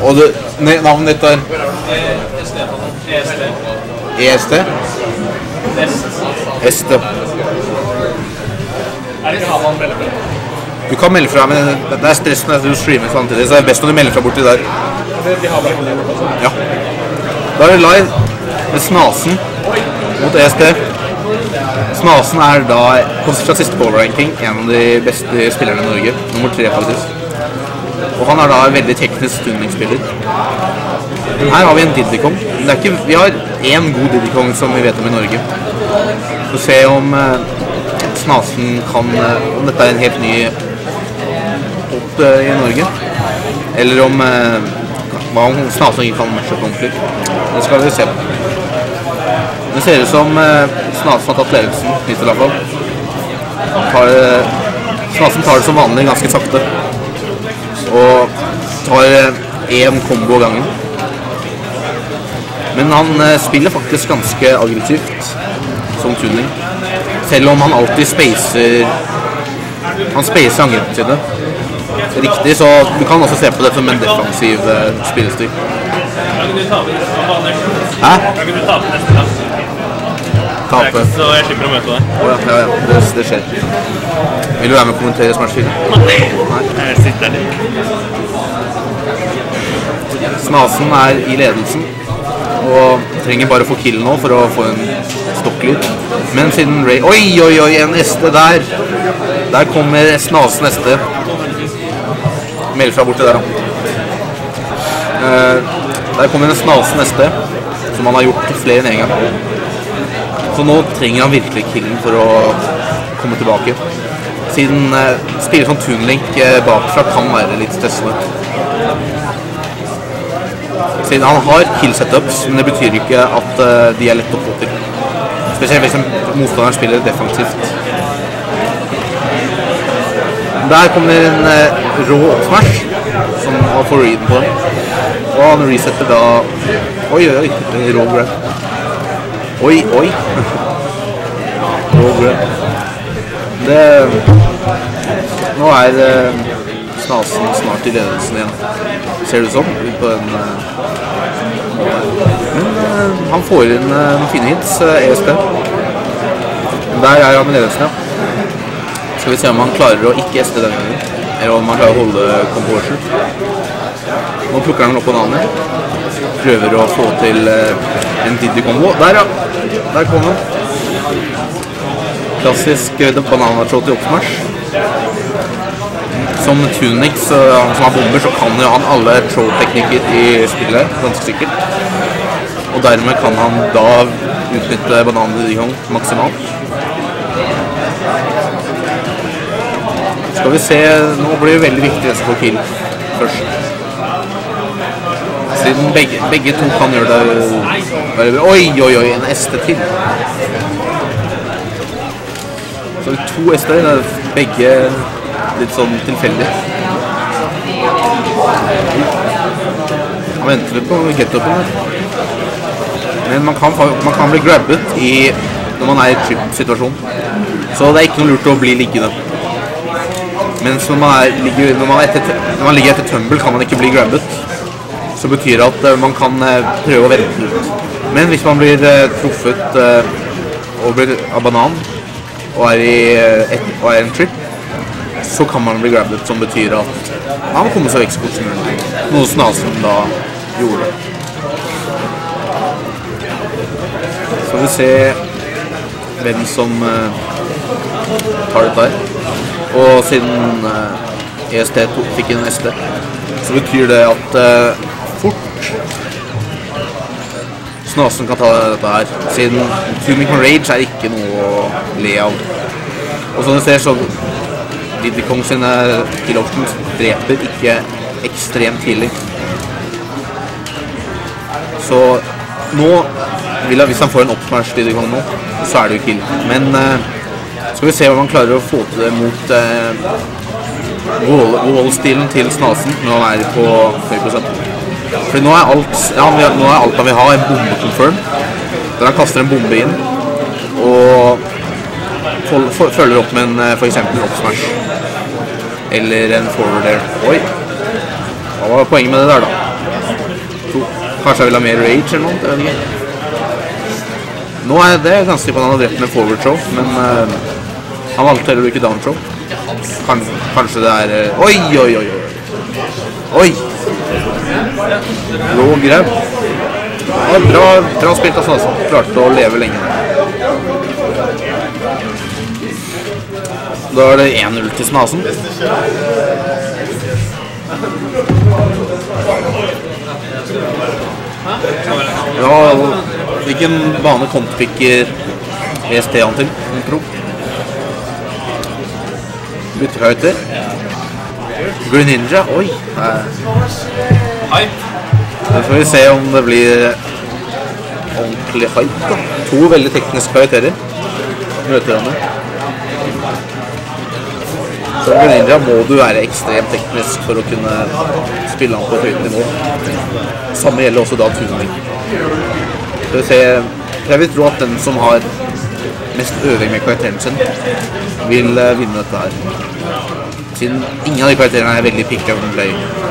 Og navnet ditt er? EST? Este. Du kan melde fra, men det er stressende at du streamer samtidig, så det er best når du melder fra borti der. Ja. Da er det live med Snasen mot EST. Snasen er da, fra siste power-ranking, en av de beste spillerne i Norge. Nummer 3 faktisk. Og han er da en veldig teknisk stunningsspiller. Her har vi en Diddy Kong. Vi har en god Diddy Kong som vi vet om i Norge. Så se om Snasen kan, om dette er en helt ny topp i Norge. Eller om Snasen ikke kan matche på ordentlig. Det skal vi se på. Det ser ut som Snasen har tatt ledelsen, i hvert fall. Snasen tar det som vanlig ganske sakte. Og tar en kombo av gangen. Men han spiller faktisk ganske aggressivt som tuning. Selv om han alltid spacer angrepene sine. Riktig, så du kan også se på det som en defensiv spillestil. Hæ? Tape. Så jeg slipper å møte deg. Ja, det skjer. Vil du være med å kommentere Smash-spillet? Nei. Jeg sitter der. Snasen er i ledelsen, og trenger bare å få kill nå for å få en stokklyd. Men siden Ray... Oi, en este der! Der kommer Snasen este. Meld fra borti der, da. Der kommer en Snasen este, som han har gjort flere enn en gang. Så nå trenger han virkelig killen for å komme tilbake. Siden spiller som Toonlink bakfra kan være litt stressende. Siden han har kill-setups, men det betyr ikke at de er lett å få til. Spesielt hvis motstanderen spiller defensivt. Der kommer en rå oppsmash, som har får readen på den. Og han resetter da... Oi, rå grab. Oi. Rå grab. Nå er Snasen snart i ledelsen igjen. Ser du sånn? På en, men han får inn noen fine hits, ESP. Der er han i ledelsen, ja. Skal vi se om han klarer å ikke este denne gangen. Eller om han klarer å holde composure. Nå plukker han opp på navnet. Prøver å få til en Diddy-kombo. Der, ja! Der kom han. Klassisk bananatshot i oppsmash. Som Tunix, som har bomber, så kan jo han alle throw-teknikker i spillet, ganske sikkert. Og dermed kan han da utnytte bananen maksimalt. Skal vi se, nå blir det veldig viktig å få kill først. Siden begge to kan gjøre det veldig bra. Oi, en este til. Så det er 2 ester, begge litt sånn tilfeldig. Han venter litt på get-upen her. Men man kan bli grabbet når man er i trip-situasjon. Så det er ikke noe lurt å bli liggende. Mens når man ligger etter tumble, kan man ikke bli grabbet. Så betyr det at man kan prøve å vente ut. Men hvis man blir truffet av banan og er en trip, så kan man bli grabbet, som betyr at man kommer seg vekk så fort som mulig. Noe Snasen da gjorde. Så vi ser hvem som tar dette her. Og siden EST fikk en ST, så betyr det at fort Snasen kan ta dette her. Siden Tuning on Rage er ikke noe å le av. Og som du ser, så Diddy Kong sine kill options dreper ikke ekstremt tidlig. Så nå, hvis han får en oppsmash Diddy Kong nå, så er det jo kill. Men skal vi se om han klarer å få til det mot wall-stilen til Snasen når han er på 4%. Fordi nå er alt han vil ha en bombe-confirm, der han kaster en bombe inn, og følger opp med for eksempel en oppsmash. Eller en forward der. Oi! Hva var poenget med det der da? Kanskje jeg vil ha mer rage eller noe, jeg vet ikke. Nå er det ganske på at han har drept med forward throw, men han valgte heller å bruke down throw. Kanskje det er... Oi, oi, oi, oi. Oi! Low grab. Ja, bra spilt av Snasen. Klarte å leve lenge. Da er det 1-0 til Snasen. Ja, hvilken bane kontepikker EST han til? Pro. Byttekarakter. Greninja, oi. Hei. Da får vi se om det blir ordentlig hype da. 2 veldig tekniske karakterer. Møter han med. Så Greninja må du være ekstremt teknisk for å kunne spille han på et høyt nivå. Samme gjelder også da tuning. Så vi ser, jeg vil tro at den som har mest øving med karakteren sin vil vinne dette her. Siden ingen av de karakterene er veldig pick up and play.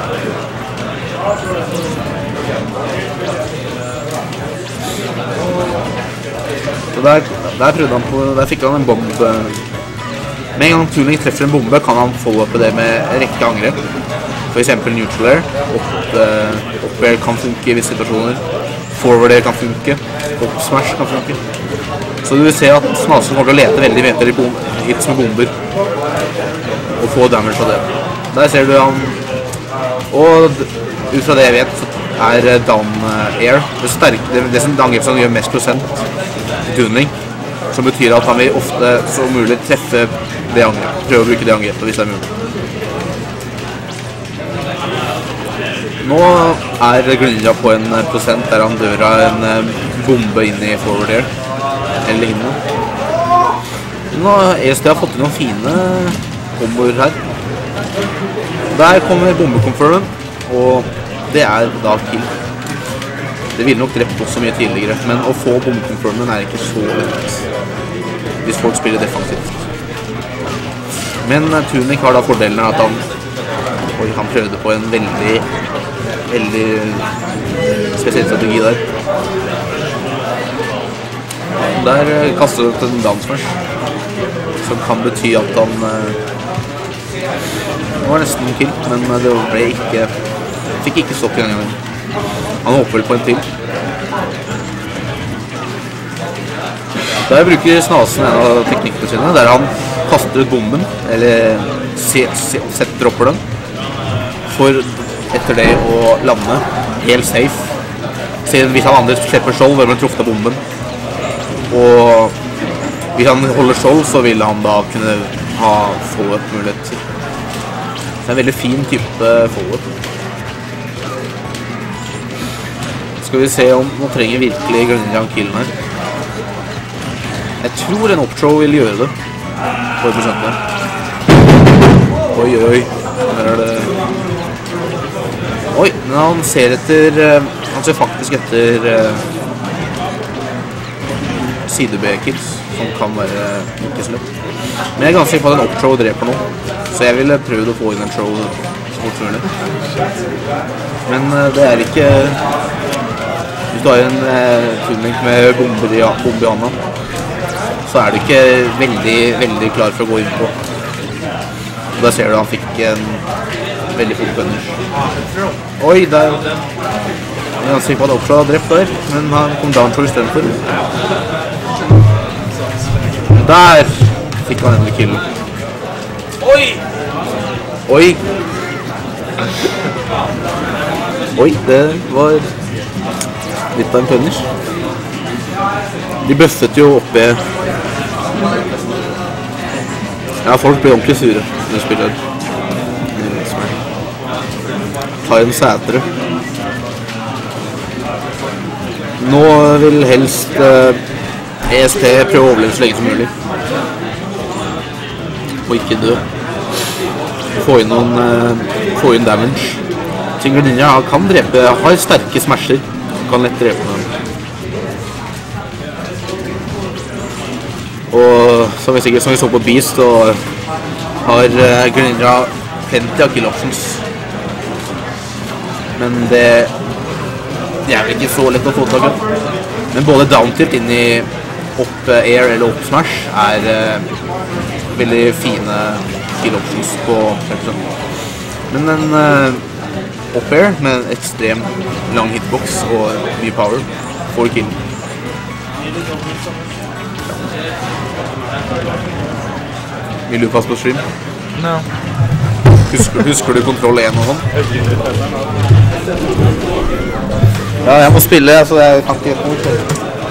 Så der prøvde han på, der fikk han en bomb. Med en gang tuning treffer en bombe kan han follow-uppe det med en rekke angrep. For eksempel neutral air, up air kan funke i visse situasjoner. Forward air kan funke, up smash kan funke. Så du vil se at Snasen kommer til å lete veldig mye etter hits med bomber. Og få damage av det. Der ser du han. Og ut fra det jeg vet, er down air det angrep som gjør mest prosent tuning. Som betyr at han vil ofte så mulig treffe det angrepet. Prøve å bruke det angrepet hvis det er mulig. Nå er Greninja på en prosent der han dør av en bombe inn i forward air. Eller lignende. Nå har EST fått inn noen fine komboer her. Der kommer bombekonfirmen, og det er da kill. Det ville nok drept også mye tidligere, men å få bombekonfirmen er ikke så lett hvis folk spiller defensivt. Men Tunic har da fordelen at han prøvde på en veldig spesiell strategi der. Der kastet han en down smash, som kan bety at han det var nesten en kill, men det ble ikke fikk ikke stopp i denne gangen. Han håper vel på en til. Der bruker Snasen en av teknikkene sine, der han kaster ut bomben, eller dropper den, for etter det å lande helt safe. Siden hvis han andre slipper skjold, vil han truffe bomben. Og hvis han holder skjold, så vil han da kunne ha follow-up mulighet. Det er en veldig fin type follow-up. Skal vi se om nå trenger virkelig Greninja killen her. Jeg tror en up-throw vil gjøre det på prosentene. Oi, oi, her er det... Oi, men han ser faktisk etter side-B-kills, som kan være ikke så lett. Men jeg er ganske sikker på at en up-throw dreper nå, så jeg ville prøvd å få inn en throw så fort som mulig. Men det er ikke... Hvis du har en tuning med bombe i hånda, så er du ikke veldig klar for å gå inn på. Og der ser du han fikk en veldig fort punish. Oi, der... Jeg er ganske sikker på at Opsha har drept der, men han kom down for i stedet for. Der fikk han endelig killen. Oi! Oi! Oi, det var litt av en punish. De buffet jo oppe. Ja, folk blir ordentlig sure når de spiller. Ta en sætre. Nå vil helst EST prøve å overleve så lenge som mulig. Og ikke dø. Få inn damage. Greninja kan drepe, har sterke smasher. Kan lett drepe dem. Og som vi så på Beast, så har Greninja plenty av kill options. Men det de er vel ikke så lett å få tak i. Men både downtilt inn i opp air eller opp smash er veldig fine kill options på 30%. Men en opp air med en ekstremt lang hitbox og mye power får kill. Mye Lukas på stream. No. Husker du kontroll 1 og sånn? Ja, jeg må spille, så jeg kan ikke helt noe.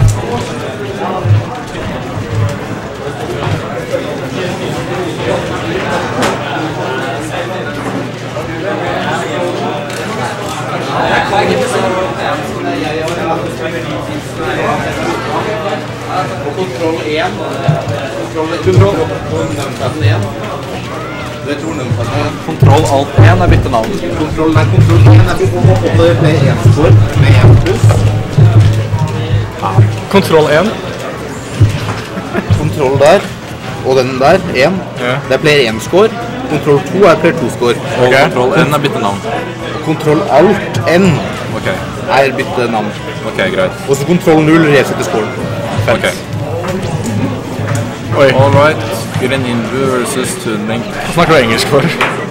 Kontroll 1. Kontroll alt 1 er bytte navn. Kontroll 1 er på play 1-score med 1 pluss. Kontroll 1. Kontroll der, og den der, 1. Ja. Det er player 1-score. Kontroll 2 er player 2-score. Og kontroll N er bytte navn. Kontroll alt N Ok, er bytte navn. ok, greit. Og så kontroll 0 resetter scoren. Ok. Oi. Alright, Greninja versus Toon Link. Snakker du engelsk for?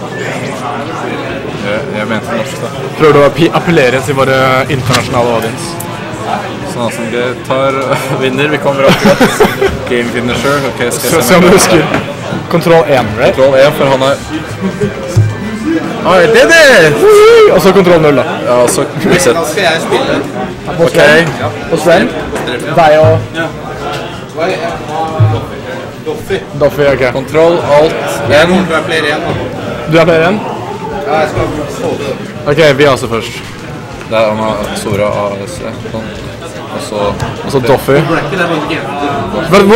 Jeg mente norsk da. Prøver du å appellere til våre internasjonale audience? Sånn som det tar vinner, vi kommer akkurat. Game finisher, ok, skal jeg se om du husker. Kontroll 1, right? Kontroll 1, for han er... Oi, det er det! Og så kontroll 0 da. Ja, og så reset. Da skal jeg spille. Ok. Hos hvem? Deg og... Doffy, ok. Kontroll, alt, Jeg må være player 1 da. Du er player 1? Ja, jeg skal få det. Ok, vi altså først. Det er Anna Sora AS, sånn. Og så Doffy. Bracket er bare ikke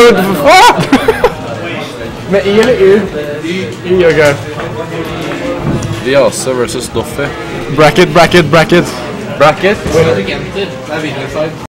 Med I eller U? I, ok. Viase versus Doffy. Bracket. Bracket. Det er winner side.